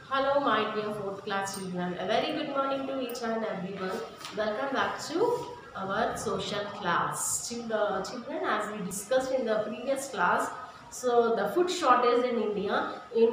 Hello, my dear fourth class children. A very good morning to each and everyone. Welcome back to our social class. Children, as we discussed in the previous class, so the food shortage in India in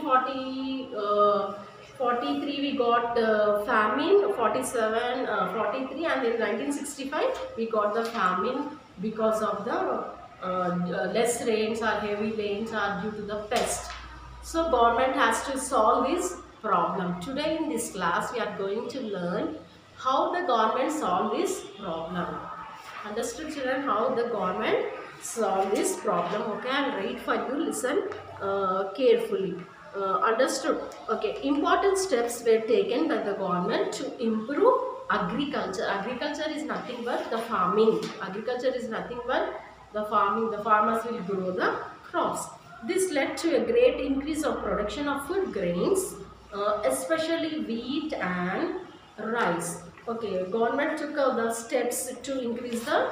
1943 we got famine, 47, 43, and in 1965 we got the famine because of the less rains or heavy rains are due to the pest. So government has to solve this problem. Today in this class we are going to learn how the government solve this problem. Understood children, how the government solve this problem? Okay, I will read for you, listen carefully. Understood? Okay, important steps were taken by the government to improve agriculture. Agriculture is nothing but the farming. Agriculture is nothing but the farming. The farmers will grow the crops. This led to a great increase of production of food grains, especially wheat and rice. Okay, government took the steps to increase the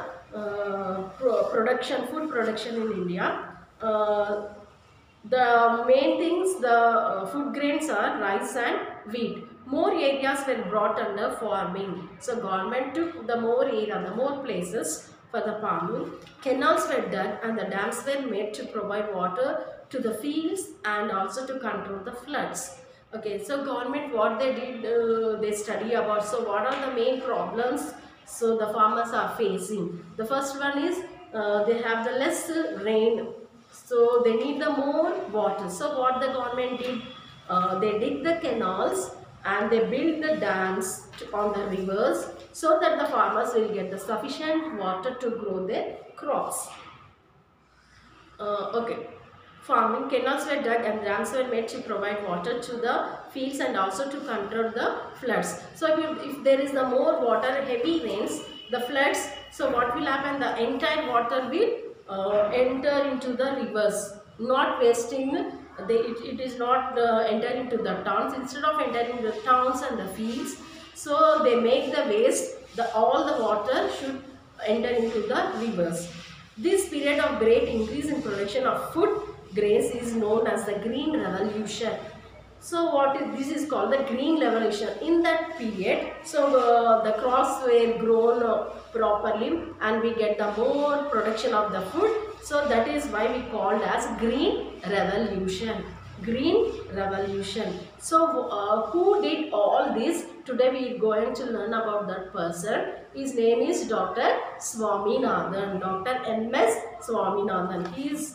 food production in India. The main things, the food grains are rice and wheat. More areas were brought under farming. So government took the more area, the more places for the farming. Canals were dug and the dams were made to provide water to the fields and also to control the floods. Okay, so government, what they did, they study about, so what are the main problems so the farmers are facing. The first one is they have the less rain, so they need the more water. So what the government did, they dig the canals and they build the dams on the rivers so that the farmers will get the sufficient water to grow their crops. Okay. Farming, canals were dug and dams were made to provide water to the fields and also to control the floods. So if there is the more water, heavy rains, the floods, so what will happen? The entire water will enter into the rivers, not wasting. It is not entering into the towns. Instead of entering the towns and the fields, so they make the waste. All the water should enter into the rivers. This period of great increase in production of food grains is known as the Green Revolution. So this is called the Green Revolution. In that period, so the crops were grown properly and we get the more production of the food. So that is why we called as Green Revolution. Green Revolution. So who did all this? Today we are going to learn about that person. His name is Dr. Swaminathan. Dr. M.S. Swaminathan. He is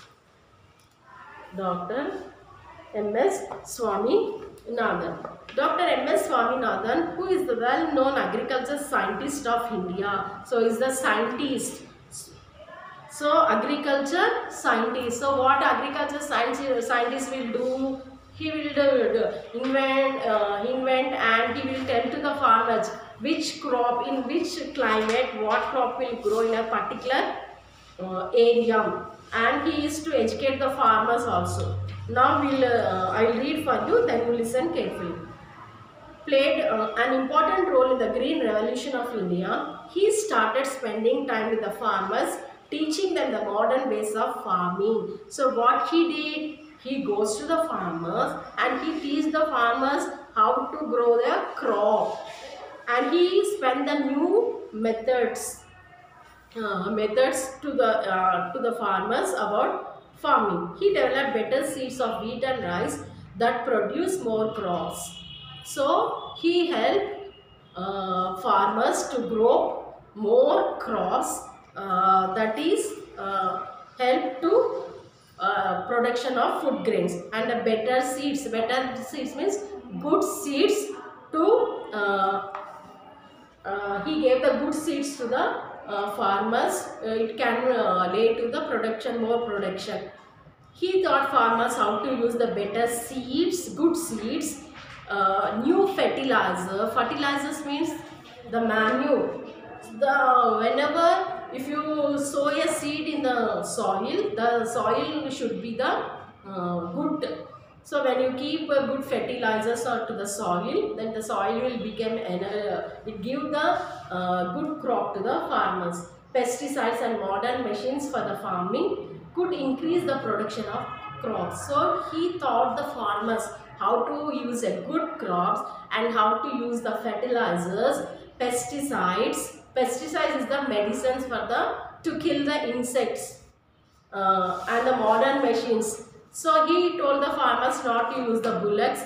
Dr. M.S. Swaminathan. Dr. M.S. Swaminathan, who is the well-known agriculture scientist of India. So, he is the scientist. So, agriculture scientist. So, what agriculture scientist will do? He will invent and he will tell to the farmers which crop, in which climate, what crop will grow in a particular area. And he is to educate the farmers also. Now I will read for you, then you listen carefully. Played an important role in the Green Revolution of India. He started spending time with the farmers, teaching them the modern ways of farming. So what he did, he goes to the farmers and he teaches the farmers how to grow their crop. And he spent the new methods to the farmers about farming. He developed better seeds of wheat and rice that produce more crops. So he helped farmers to grow more crops, that is help to production of food grains and better seeds. Better seeds means good seeds to he gave the good seeds to the farmers. It can lead to the more production. He taught farmers how to use the better seeds, good seeds, new fertilizer. Fertilizers means the manure. Whenever if you sow a seed in the soil should be the good. So when you keep good fertilizers to the soil, then the soil will become it give the good crop to the farmers. Pesticides and modern machines for the farming could increase the production of crops. So he taught the farmers how to use a good crops and how to use the fertilizers, pesticides. Pesticides is the medicines for the to kill the insects, and the modern machines. So he told the farmers not to use the bullocks.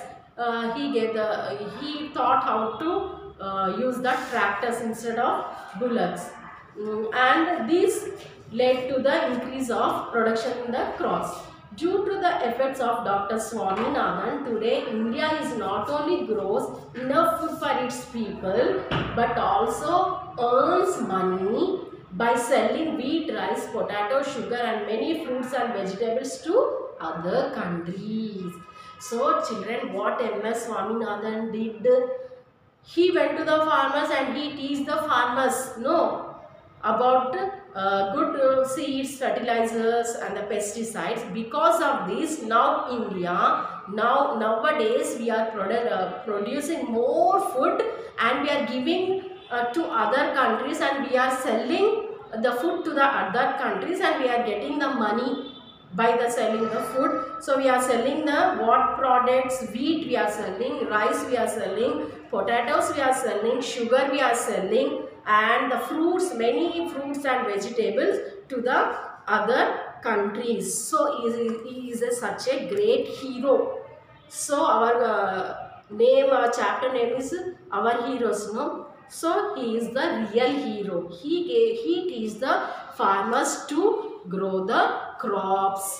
He taught how to use the tractors instead of bullocks. And this led to the increase of production in the crops. Due to the efforts of Dr. Swaminathan, today India is not only grows enough food for its people but also earns money by selling wheat, rice, potato, sugar and many fruits and vegetables to other countries. So children, what M.S. Swaminathan did? He went to the farmers and he teach the farmers about good seeds, fertilizers and the pesticides. Because of this, now nowadays we are producing more food and we are giving to other countries, and we are selling the food to the other countries, and we are getting the money by the selling the food. So we are selling the what products? Wheat we are selling, rice we are selling, potatoes we are selling, sugar we are selling, and the fruits, many fruits and vegetables to the other countries. So he is such a great hero. So our chapter name is Our Heroes, no? So he is the real hero. He teaches the farmers to grow the crops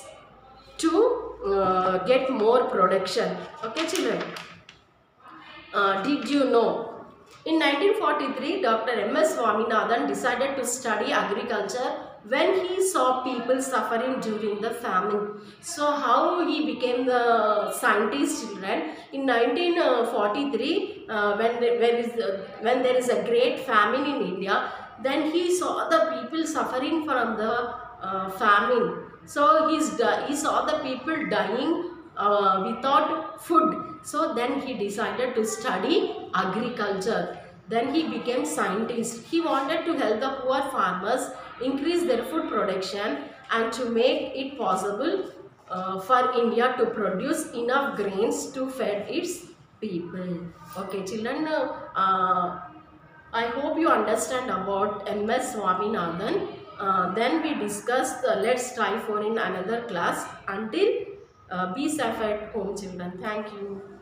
to get more production. Okay, children. Did you know? In 1943, Dr. M.S. Swaminathan decided to study agriculture when he saw people suffering during the famine. So how he became the scientist, children? In 1943, when there is a great famine in India, then he saw the people suffering from the famine. So he saw the people dying without food. So then he decided to study agriculture. Then he became scientist. He wanted to help the poor farmers increase their food production and to make it possible for India to produce enough grains to feed its people. Okay, children, I hope you understand about M.S. Swaminathan. Then we discuss let's try for in another class. Until be safe at home, children. Thank you.